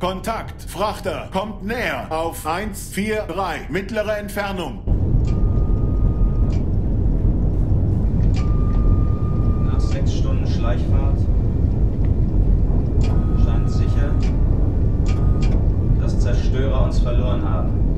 Kontakt. Frachter kommt näher auf 143. Mittlere Entfernung. Nach 6 Stunden Schleichfahrt scheint sicher, dass Zerstörer uns verloren haben.